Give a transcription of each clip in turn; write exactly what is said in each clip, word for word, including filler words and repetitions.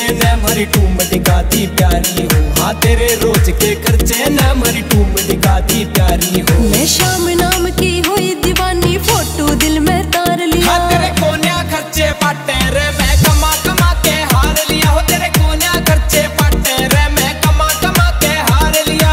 न मरी टूम दिखाती प्यारी हो। हाँ तेरे रोज के खर्चे न मरी टूम दिखाती प्यारी हो। मैं शाम नाम की हुई दीवानी, फोटो दिल में तार लिया। हाँ तेरे कोन्या खर्चे पाटे रे मैं कमा कमा के हार लिया हो। तेरे कोन्या खर्चे पाटे रे मैं कमा कमा के हार लिया।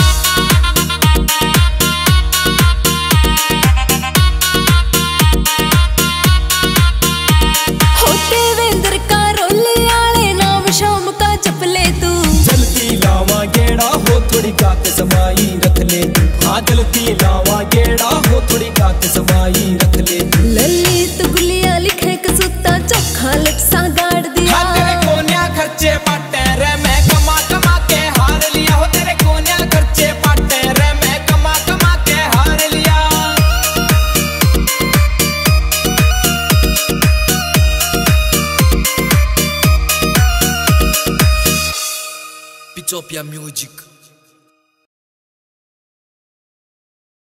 होते वेंदर का रोले आले नाम शाम का जप ले तू। जलती लावा गेड़ा हो थोड़ी गात समाई रख ले तू। हाँ जलती लावा गेड़ा हो थोड़ी गात समाई रख ले तू। ललित गुलिया लिखे कसूता चोखा लटसा गाड़ दिया। हाँ तेरे कोन्या खर्चे पाटे रे मैं कमा कमा के हार लिया हो। तेरे कोन्या खर्चे पाटे रे मैं कमा कमा के हार लिया। Pitopia Music.